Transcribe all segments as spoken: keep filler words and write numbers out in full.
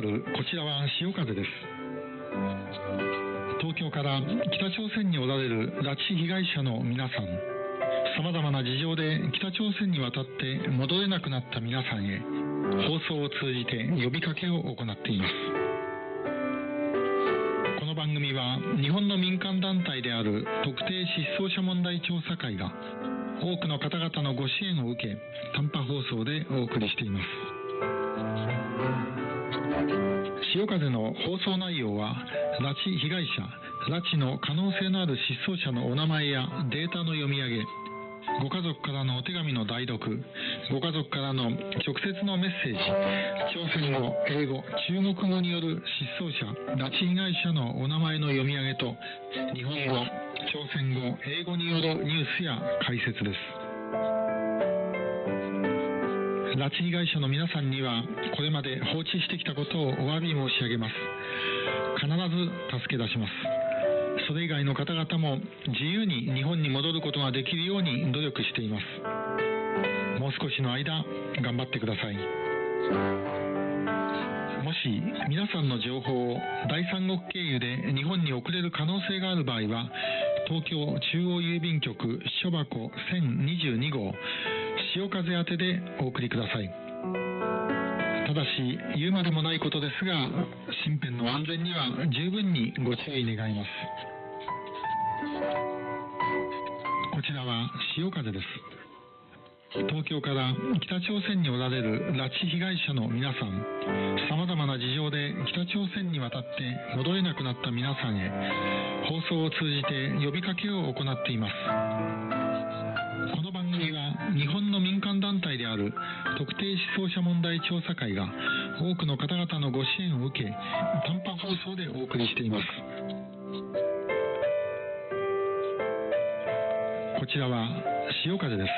あるこちらは潮風です。東京から北朝鮮におられる拉致被害者の皆さん、さまざまな事情で北朝鮮に渡って戻れなくなった皆さんへ、放送を通じて呼びかけを行っています。この番組は日本の民間団体である特定失踪者問題調査会が多くの方々のご支援を受け、短波放送でお送りしています。潮風の放送内容は、拉致被害者、拉致の可能性のある失踪者のお名前やデータの読み上げ、ご家族からのお手紙の代読、ご家族からの直接のメッセージ、朝鮮語、英語、中国語による失踪者、拉致被害者のお名前の読み上げと、日本語、朝鮮語、英語によるニュースや解説です。拉致被害者の皆さんには、これまで放置してきたことをお詫び申し上げます。必ず助け出します。それ以外の方々も自由に日本に戻ることができるように努力しています。もう少しの間、頑張ってください。もし皆さんの情報を第三国経由で日本に送れる可能性がある場合は、東京中央郵便局書箱せんにじゅうに号、潮風宛てでお送りください。ただし、言うまでもないことですが、身辺の安全には十分にご注意願います。こちらは潮風です。東京から北朝鮮におられる拉致被害者の皆さん、さまざまな事情で北朝鮮に渡って戻れなくなった皆さんへ、放送を通じて呼びかけを行っています。この番組は日本の民間団体である特定失踪者問題調査会が多くの方々のご支援を受け、短波放送でお送りしています。こちらは潮風です。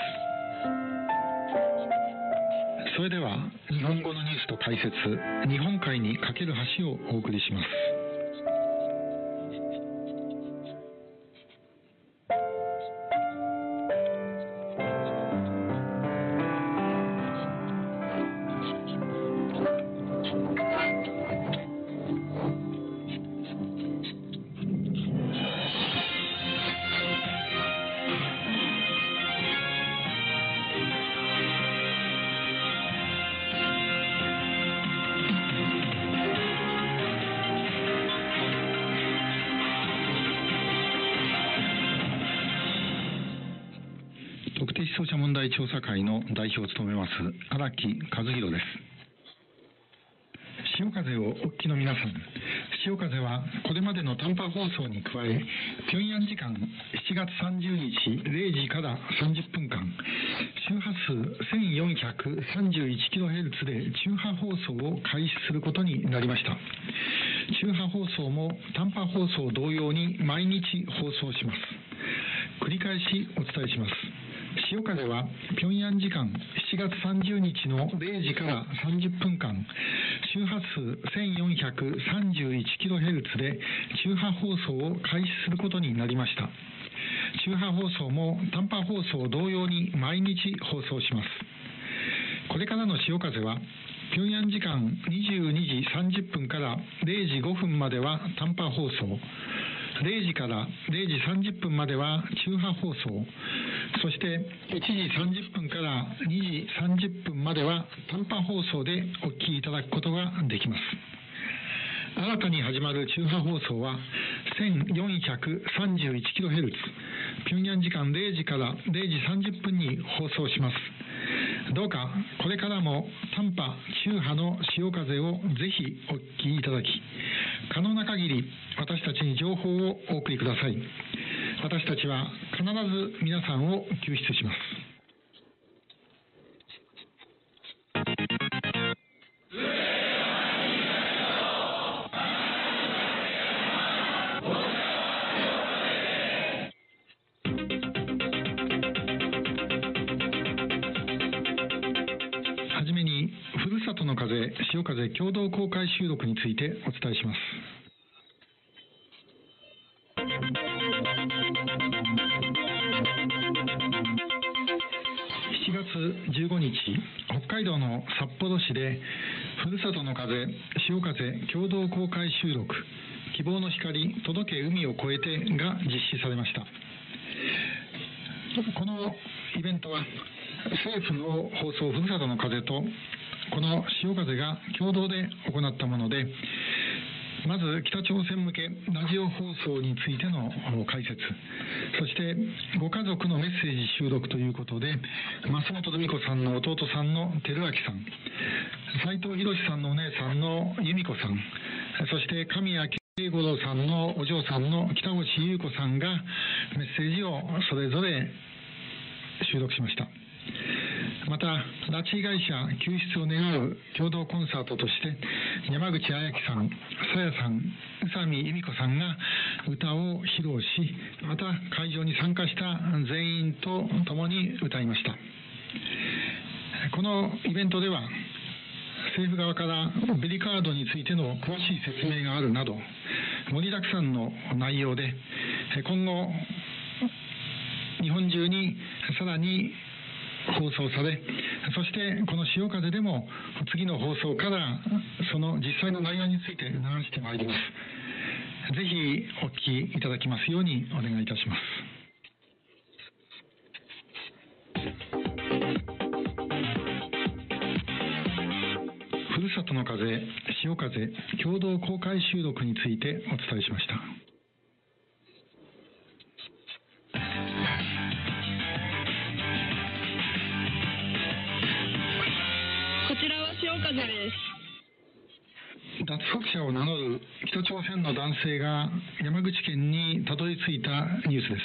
それでは日本語のニュースと解説、日本海に架ける橋をお送りします。特定失踪者問題調査会の代表を務めます荒木和弘です。潮風をお聞きの皆さん、潮風はこれまでの短波放送に加え、平壌時間しちがつさんじゅうにちれいじからさんじゅっぷんかん、周波数 せんよんひゃくさんじゅういちキロヘルツ で中波放送を開始することになりました。中波放送も短波放送同様に毎日放送します。繰り返しお伝えします。潮風は平壌時間しちがつさんじゅうにちのれいじからさんじゅっぷんかん、周波数 せんよんひゃくさんじゅういちキロヘルツ で中波放送を開始することになりました。中波放送も短波放送同様に毎日放送します。これからの潮風は平壌時間にじゅうにじさんじゅっぷんかられいじごふんまでは短波放送、れいじかられいじさんじゅっぷんまでは中波放送、そしていちじさんじゅっぷんからにじさんじゅっぷんまでは短波放送でお聞きいただくことができます。新たに始まる中波放送は せんよんひゃくさんじゅういちキロヘルツ、平壌時間れいじかられいじさんじゅっぷんに放送します。どうかこれからも短波・中波の潮風をぜひお聞きいただき、可能な限り私たちに情報をお送りください。私たちは必ず皆さんを救出します。はじめに、ふるさとの風、潮風共同公開収録についてお伝えします。しちがつじじゅうごにち、北海道の札幌市でふるさとの風、潮風共同公開収録希望の光届け海を越えてが実施されました。このイベントは政府の放送ふるさとの風とこの潮風が共同で行ったもので、まず北朝鮮向けラジオ放送についての解説、そしてご家族のメッセージ収録ということで、増本留美子さんの弟さんの照明さん、斉藤博さんのお姉さんの由美子さん、そして神谷慶五郎さんのお嬢さんの北越優子さんがメッセージをそれぞれ収録しました。また拉致被害者救出を願う共同コンサートとして山口彩樹さん、さやさん、宇佐美由美子さんが歌を披露し、また会場に参加した全員と共に歌いました。このイベントでは政府側からベリカードについての詳しい説明があるなど盛りだくさんの内容で、今後日本中にさらに放送され、そしてこの潮風でも次の放送からその実際の内容について流してまいります。ぜひお聞きいただきますようにお願いいたします。ふるさとの風、潮風共同公開収録についてお伝えしました。 こちらは潮風です。 脱北者を名乗る北朝鮮の男性が山口県にたどり着いたニュースです。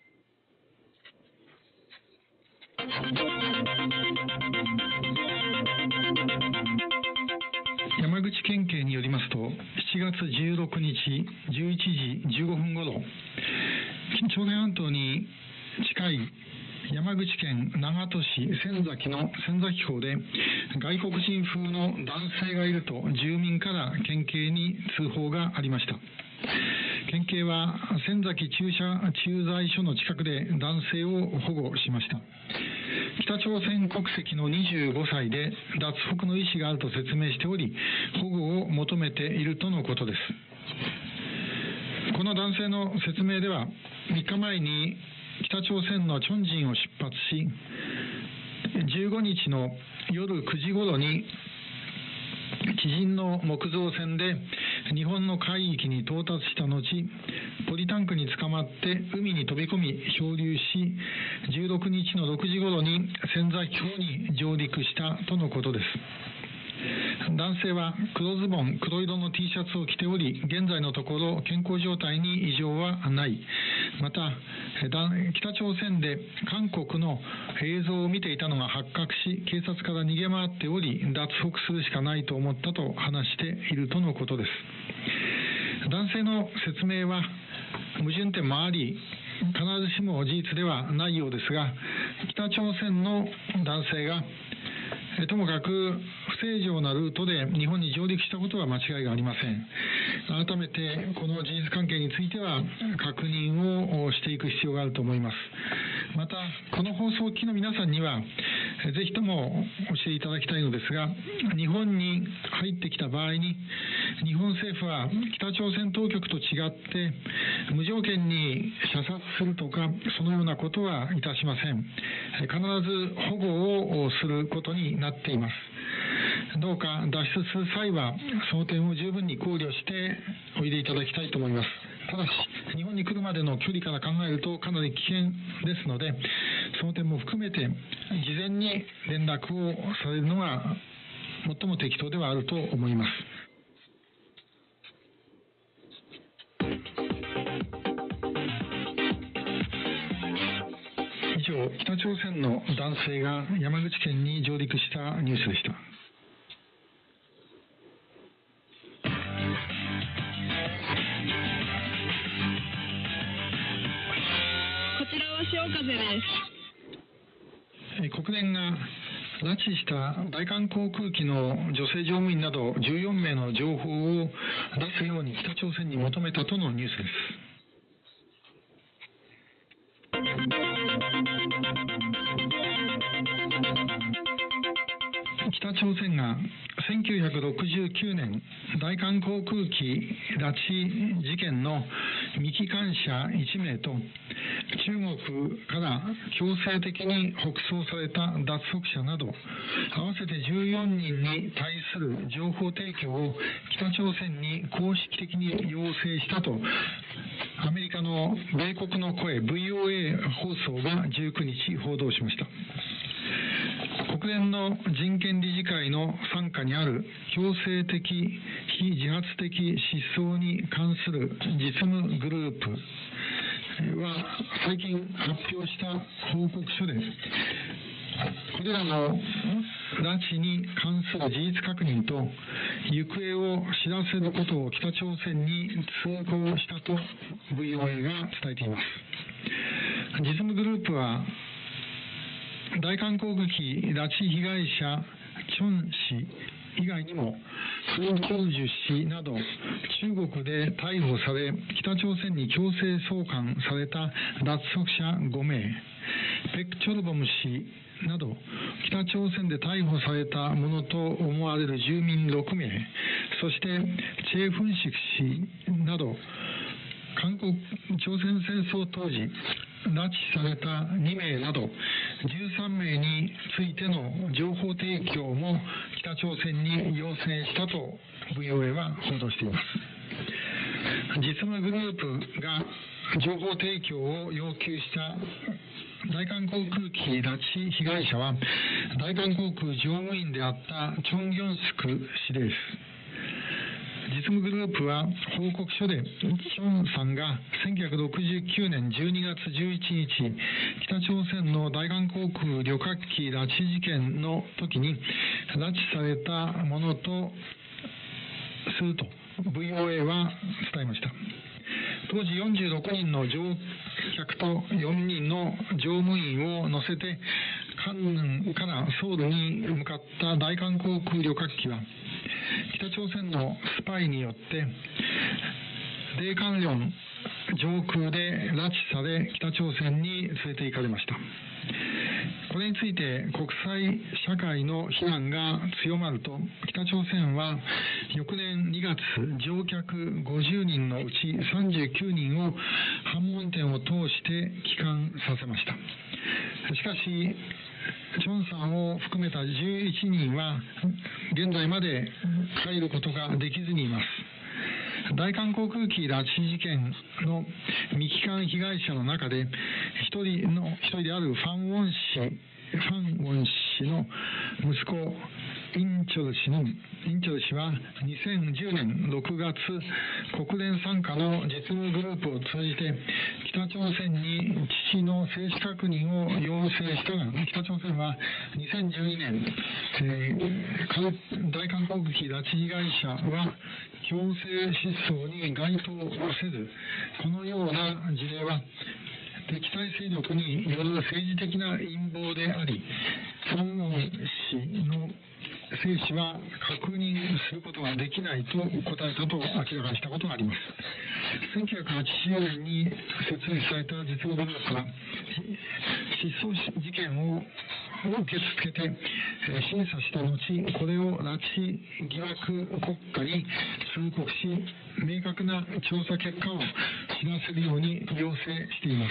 山口県警によりますと、しちがつじゅうろくにちじゅういちじじゅうごふんごろ、朝鮮半島に近い山口県長門市仙崎の仙崎港で外国人風の男性がいると住民から県警に通報がありました。県警は仙崎駐車駐在所の近くで男性を保護しました。北朝鮮国籍のにじゅうごさいで脱北の意思があると説明しており、保護を求めているとのことです。この男性の説明では、みっかまえに北朝鮮のチョンジンを出発し、じゅうごにちの夜くじごろに知人の木造船で日本の海域に到達した後、ポリタンクに捕まって海に飛び込み漂流し、じゅうろくにちのろくじごろに仙崎港に上陸したとのことです。男性は黒ズボン、黒色の T シャツを着ており、現在のところ健康状態に異常はない。また北朝鮮で韓国の映像を見ていたのが発覚し、警察から逃げ回っており、脱北するしかないと思ったと話しているとのことです。男性の説明は矛盾点もあり、必ずしも事実ではないようですが、北朝鮮の男性がともかく不正常なルートで日本に上陸したことは間違いがありません。改めてこの事実関係については確認をしていく必要があると思います。またこの放送を聞きの皆さんにはぜひとも教えていただきたいのですが、日本に入ってきた場合に日本政府は北朝鮮当局と違って無条件に射殺するとかそのようなことはいたしません。必ず保護をすることになっています。どうか脱出する際はその点を十分に考慮しておいでいただきたいと思います。ただし日本に来るまでの距離から考えるとかなり危険ですので、その点も含めて事前に連絡をされるのが最も適当ではあると思います。以上、北朝鮮の男性が山口県に上陸したニュースでした。 こちらは潮風です。 国連が拉致した大韓航空機の女性乗務員などじゅうよんめいの情報を出すように北朝鮮に求めたとのニュースです。 北朝鮮がせんきゅうひゃくろくじゅうきゅうねん大韓航空機拉致事件の未帰還者いちめいと、中国から強制的に北送された脱北者など合わせてじゅうよんにんに対する情報提供を北朝鮮に公式的に要請したと、アメリカの米国の声 ブイオーエー 放送がじゅうくにち報道しました。国連の人権理事会の傘下にある強制的非自発的失踪に関する実務グループは最近発表した報告書で、これらの拉致に関する事実確認と行方を知らせることを北朝鮮に通告したと ブイオーエー が伝えています。実務グループは大韓航空機拉致被害者チョン氏以外にもフン・キョルジュ氏など中国で逮捕され北朝鮮に強制送還された脱北者ごめい、ペク・チョルボム氏など北朝鮮で逮捕されたものと思われる住民ろくめい、そしてチェ・フンシク氏など韓国朝鮮戦争当時拉致されたにめいなどじゅうさんめいについての情報提供も北朝鮮に要請したと ブイオーエー は報道しています。実務グループが情報提供を要求した大韓航空機拉致被害者は大韓航空乗務員であったチョン・ギョンスク氏です。実務グループは報告書でチョンさんがせんきゅうひゃくろくじゅうきゅうねんじゅうにがつじゅういちにち北朝鮮の大韓航空旅客機拉致事件の時に拉致されたものとすると ブイオーエー は伝えました。当時よんじゅうろくにんの乗客とよにんの乗務員を乗せてカンヌンからソウルに向かった大韓航空旅客機は北朝鮮のスパイによって大韓領上空で拉致され北朝鮮に連れて行かれました。これについて国際社会の非難が強まると北朝鮮は翌年にがつ乗客ごじゅうにんのうちさんじゅうきゅうにんを反問店を通して帰還させました。しかしチョンさんを含めたじゅういちにんは現在まで帰ることができずにいます。大韓航空機拉致事件の未帰還被害者の中で一人の一人であるファン・ウォン氏、ファン・ウォン氏の息子インチョル氏のインチョル氏はにせんじゅうねんろくがつ国連傘下の実務グループを通じて北朝鮮に父の生死確認を要請したが北朝鮮はにせんじゅうにねん、えー、大韓航空機拉致被害者は強制失踪に該当せず、このような事例は敵対勢力による政治的な陰謀であり、ファン・ウォン氏の生死は確認することができないと答えたと明らかにしたことがあります。せんきゅうひゃくはちじゅうねんに設立された実務グループは失踪事件を受け付けて審査した後、これを拉致疑惑国家に通告し明確な調査結果を知らせるように要請しています。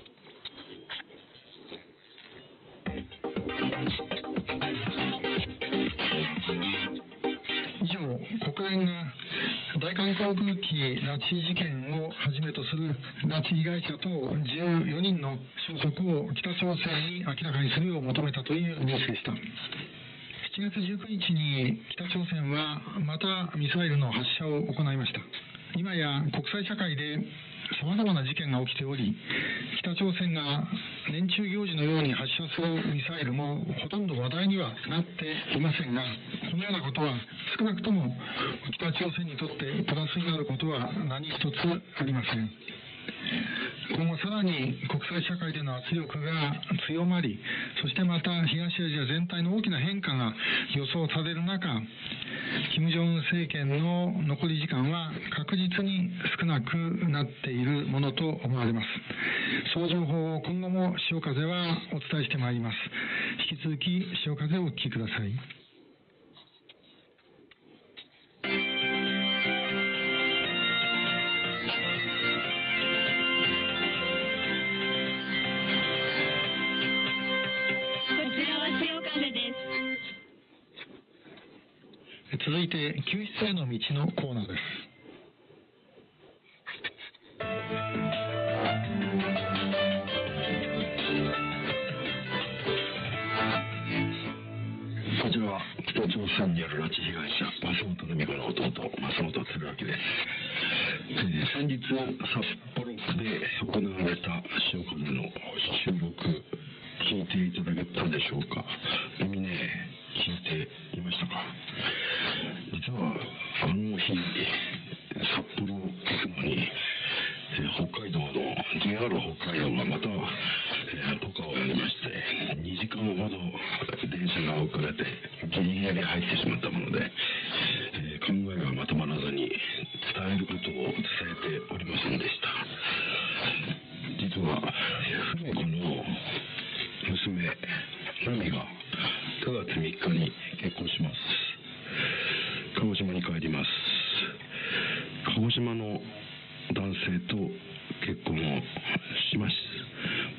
以上、国連が大韓航空機拉致事件をはじめとする拉致被害者等じゅうよにんの消息を北朝鮮に明らかにするよう求めたというニュースでした。しちがつじゅうくにちに北朝鮮はまたミサイルの発射を行いました。今や国際社会で様々な事件が起きており、北朝鮮が年中行事のように発射するミサイルもほとんど話題にはなっていませんが、このようなことは少なくとも北朝鮮にとってプラスになることは何一つありません。今後さらに国際社会での圧力が強まり、そしてまた東アジア全体の大きな変化が予想される中、金正恩政権の残り時間は確実に少なくなっているものと思われます。その情報を今後も潮風はお伝えしてまいります。引き続き潮風をお聞きください。 続いて救出への道のコーナーです。 こちらは北朝鮮による拉致被害者松本留美子の弟松本輝明です。えー、先日札幌区で行われた潮風の収録聞いていただけたでしょうか。耳ね聞いていましたか。実はあの日札幌行くのに、えー、北海道の ジェイアール 北海道がまた、えー、許可をやりましてにじかんほど電車が遅れてギリギリで入ってしまったもので、えー、考えがまとまらずに伝えることを伝えておりませんでした。実は文子の娘ナミがくがつみっかに結婚します。鹿児島に帰ります。鹿児島の男性と結婚をします。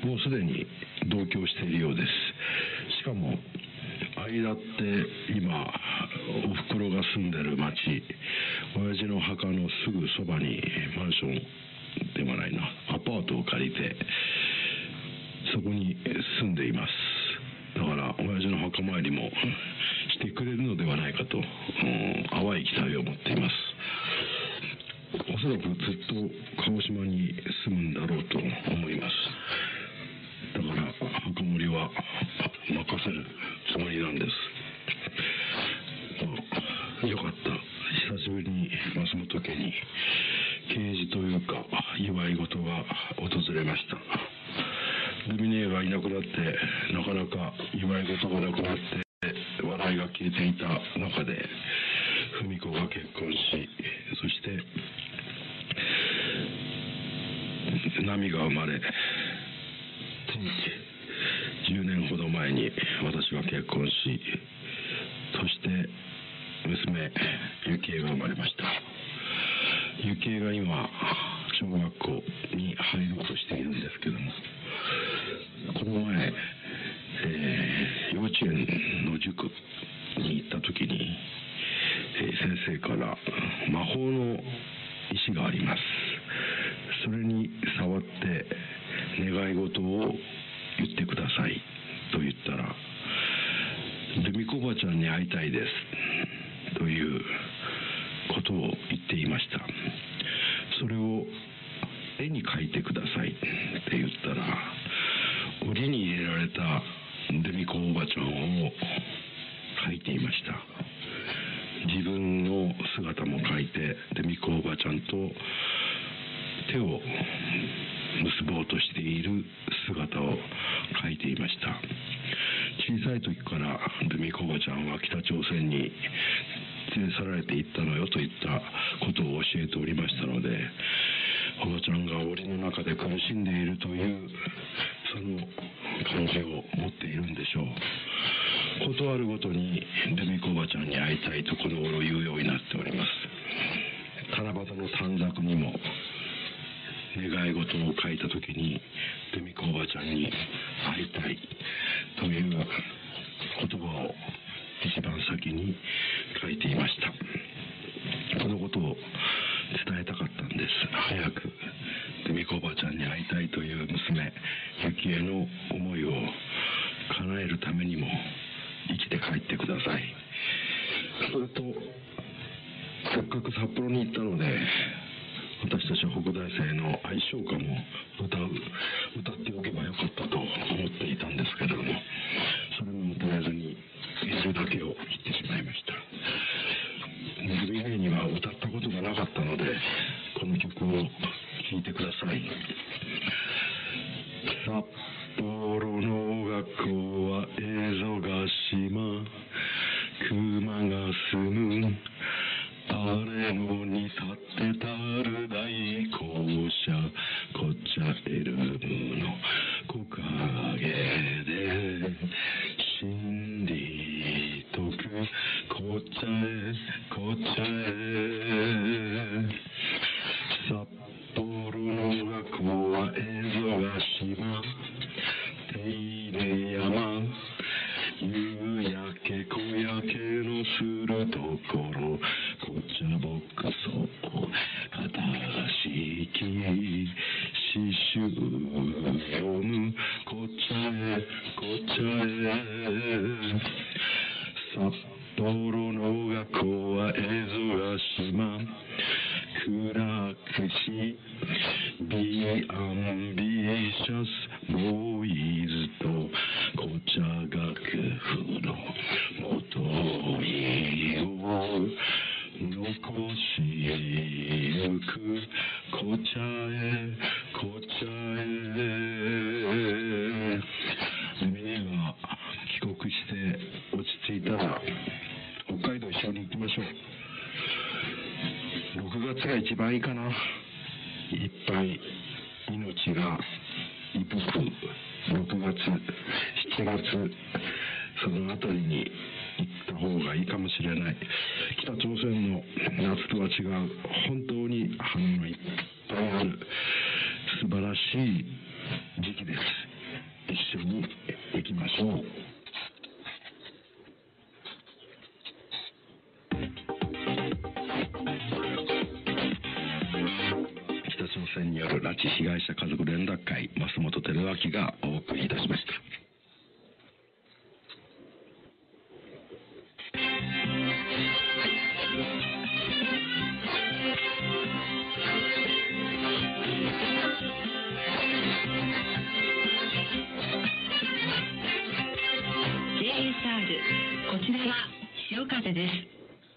もうすでに同居しているようです。しかも間って今おふくろが住んでる町、親父の墓のすぐそばにマンションでもないなアパートを借りてそこに住んでいます。だから親父の墓参りもしてくれるのではないかと、うん、淡い期待を持っています。おそらくずっと鹿児島に住むんだろうと思います。だから墓守りは任せるつもりなんです。よかった。久しぶりに松本家に慶事というか祝い事が訪れました。ルミネがいなくなってなかなか祝い事がなくなって笑いが消えていた中で文子が結婚し、そして波が生まれ、じゅうねんほど前に私が結婚し、そして娘ゆきえが生まれました。ゆきえが今小学校に入ろうとしているんですけども、この前、えー、幼稚園の塾に行った時に、えー、先生から魔法の石があります、それに触って願い事を言ってくださいと言ったら、ルミ子おばちゃんに会いたいですということを言っていました。それを絵に描いてくださいって言ったら、檻に入れられたルミ子おばちゃんを描いていました。自分の姿も描いて、ルミ子おばちゃんと手を結ぼうとしている姿を描いていました。小さい時からルミ子おばちゃんは北朝鮮に連れ去られていったのよといったことを教えておりましたので、おばちゃんが檻の中で苦しんでいるというその感じを持っているんでしょう。ことあるごとにルミ子おばちゃんに会いたいとこの頃言うようになっております。七夕の短冊にも願い事を書いた時にルミ子おばちゃんに会いたいという言葉を一番先に書いていました。このことを伝えたかったんです。早くルミ子おばちゃんに会いたいという娘ゆきえの思いを叶えるためにも生きて帰ってください。それとせっかく札幌に行ったので、私たち北大生の愛称歌も歌う歌っておけばよかったと思っていたんですけれども、それも歌えずにいるだけを言ってしまいました。ルミネには歌ったことがなかったので、この曲を聴いてください。札幌の学校は蝦夷ヶ島、熊が住むあれのに立ってたる大校舎、こっちゃエルムの木陰で真理解く、こっちゃえこっちゃえ。札幌の学校は蝦夷ヶ島、手入れ山、夕焼けき詩集読むこっちゃへこっちゃへ札幌の学校は江戸ヶ島暗くしビアンビシャスボーイズと紅茶楽譜の元いを残しゆく紅茶へ紅茶へ皆が帰国して落ち着いたら北海道一緒に行きましょう。ろくがつが一番いいかな。いっぱい命が息吹くろくがつしちがつそのあたりに行った方がいいかもしれない。北朝鮮の夏とは違う本当に花のいっぱいある素晴らしい時期です。一緒に行きましょう。北朝鮮による拉致被害者家族連絡会増本照明がお送りいたしました。 ジェイエスアール こちらは潮風です。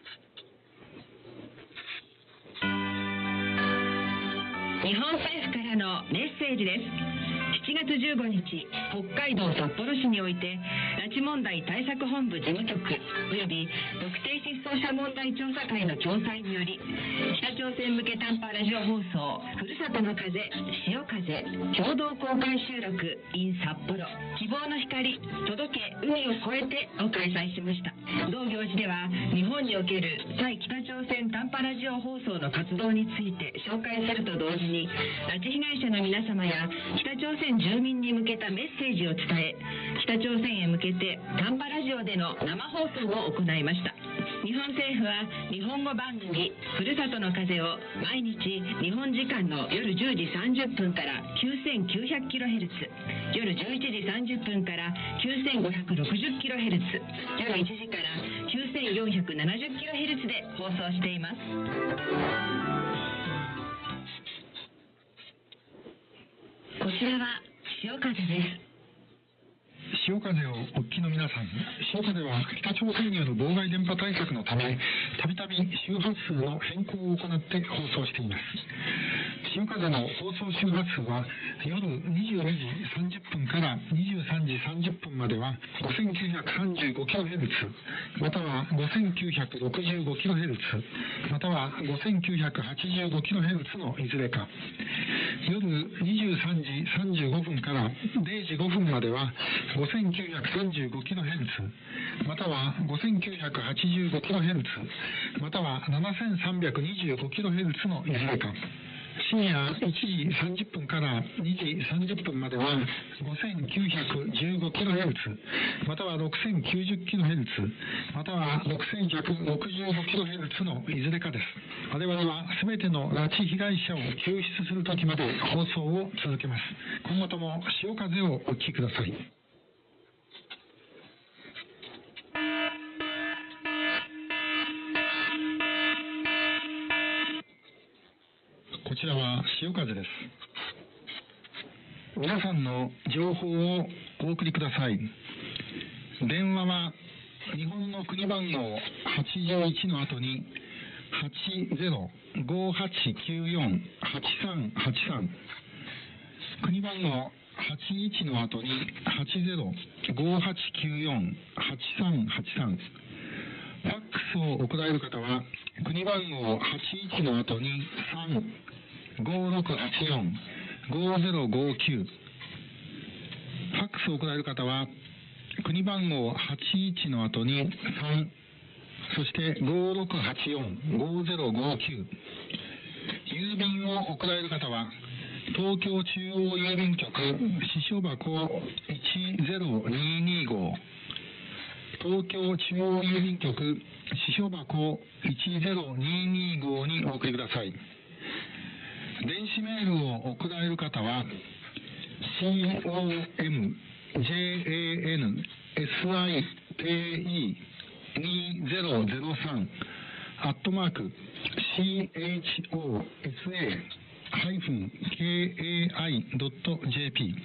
日本政府からのメッセージです。しちがつじゅうごにち、北海道札幌市において拉致問題対策本部事務局および特定失踪者問題調査会の共催により、北朝鮮向け短波ラジオ放送ふるさとの風潮風共同公開収録 in 札幌希望の光届け海を越えてを開催しました。同行事では日本における対北朝鮮短波ラジオ放送の活動について紹介すると同時に、拉致被害者の皆様や北朝鮮住民に向けたメッセージを伝え、北朝鮮へ向けて短波ラジオでの生放送を行いました。日本政府は日本語番組ふるさとの風を毎日日本時間の夜じゅうじさんじゅっぷんから きゅうせんきゅうひゃくキロヘルツ、夜じゅういちじさんじゅっぷんから きゅうせんごひゃくろくじゅうキロヘルツ、夜いちじからきゅうせんよんひゃくななじゅうキロヘルツで放送しています。こちらは潮風です。 潮風をお聞きの皆さん、潮風は北朝鮮による妨害電波対策のため、たびたび周波数の変更を行って放送しています。潮風の放送周波数は夜にじゅうにじさんじゅっぷんからにじゅうさんじさんじゅっぷんまでは ごせんきゅうひゃくさんじゅうごキロヘルツ、または ごせんきゅうひゃくろくじゅうごキロヘルツ、または ごせんきゅうひゃくはちじゅうごキロヘルツ のいずれか。夜にじゅうさんじさんじゅうごふんかられいじごふんまでは ごせんきゅうひゃくさんじゅうごキロヘルツ、または ごせんきゅうひゃくはちじゅうごキロヘルツ、または ななせんさんびゃくにじゅうごキロヘルツ のいずれか。深夜いちじさんじゅっぷんからにじさんじゅっぷんまでは ごせんきゅうひゃくじゅうごキロヘルツ、または ろくせんきゅうじゅうキロヘルツ、または ろくせんひゃくろくじゅうごキロヘルツ のいずれかです。我々は全ての拉致被害者を救出する時まで放送を続けます。今後とも潮風をお聞きください。こちらは潮風です。皆さんの情報をお送りください。電話は日本の国番号はちじゅういちの後にはちゼロ ごはちきゅうよん はちさんはちさん、国番号はちいちの後にはちゼロ ごはちきゅうよん はちさんはちさん、ファックスを送られる方は国番号はちいちの後にさん ごろくはちよん ごゼロごきゅう、ファックスを送られる方は国番号はちいちの後にさん、そしてごろくはちよん ごゼロごきゅう、郵便を送られる方は東京中央郵便局支所箱いちゼロににご、東京中央郵便局支所箱いちゼロににごにお送りください。 電子メールを送られる方は コム ジェーエーエヌ エスアイティーにせんさん アットマーク シーエイチオーエスエー ハイフン ケーエーアイ ドット ジェーピ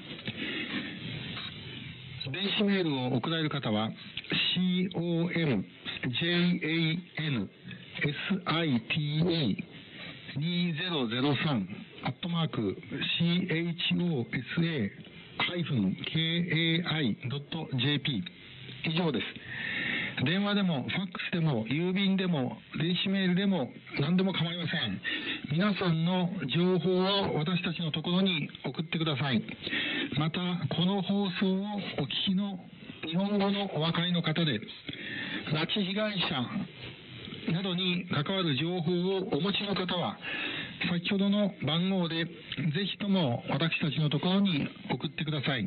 ー 電子メールを送られる方は コム ジェーエーエヌ エスアイティーイーにせんさん アットマーク シーエイチオーエスエー ハイフン ケーエーアイ ドット ジェーピー 以上です。電話でもファックスでも郵便でも電子メールでも何でも構いません。皆さんの情報を私たちのところに送ってください。またこの放送をお聞きの日本語のお分かりの方で拉致被害者などに関わる情報をお持ちの方は先ほどの番号でぜひとも私たちのところに送ってください。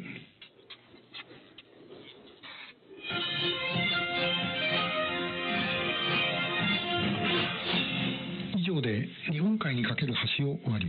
以上で日本海に架ける橋を終わります。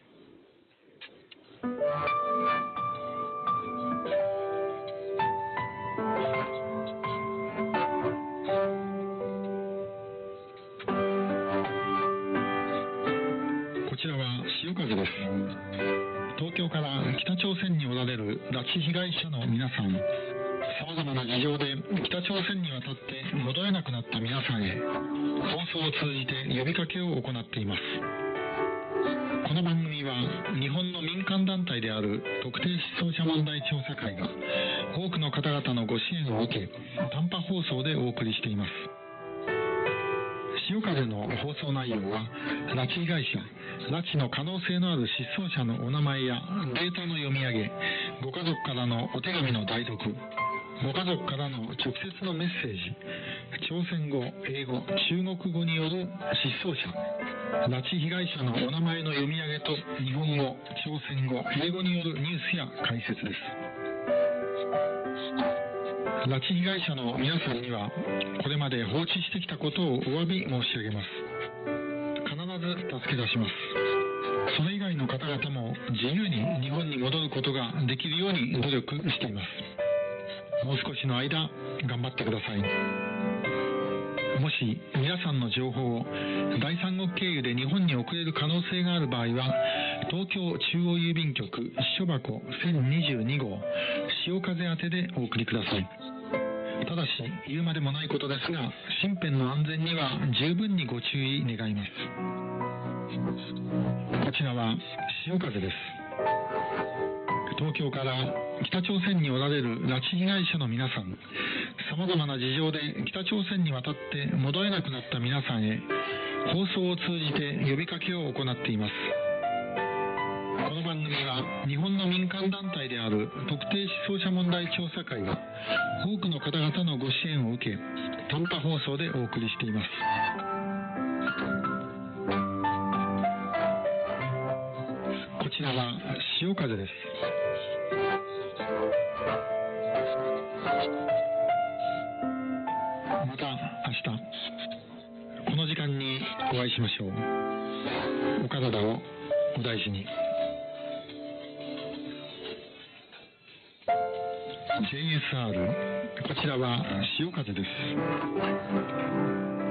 こちらは潮風です。東京から北朝鮮におられる拉致被害者の皆さん、様々な事情で北朝鮮に渡って戻れなくなった皆さんへ放送を通じて呼びかけを行っています。この番組は日本の民間団体である特定失踪者問題調査会が多くの方々のご支援を受け短波放送でお送りしています。潮風の放送内容は拉致被害者、拉致の可能性のある失踪者のお名前やデータの読み上げ、ご家族からのお手紙の代読、ご家族からの直接のメッセージ、朝鮮語、英語、中国語による失踪者、拉致被害者のお名前の読み上げと日本語、朝鮮語、英語によるニュースや解説です。拉致被害者の皆さんにはこれまで放置してきたことをお詫び申し上げます。必ず助け出します。それ以外の方々も自由に日本に戻ることができるように努力しています。もう少しの間頑張ってください。もし皆さんの情報を第三国経由で日本に送れる可能性がある場合は東京中央郵便局支所箱せんにじゅうにごう潮風宛てでお送りください。ただし言うまでもないことですが身辺の安全には十分にご注意願います。こちらは潮風です。東京から北朝鮮におられる拉致被害者の皆さん、様々な事情で北朝鮮に渡って戻れなくなった皆さんへ放送を通じて呼びかけを行っています。この番組は日本の民間団体である特定失踪者問題調査会が多くの方々のご支援を受け短波放送でお送りしています。こちらは潮風です。また明日この時間にお会いしましょう。お体をお大事に。 ジェイエスアール こちらは潮風です。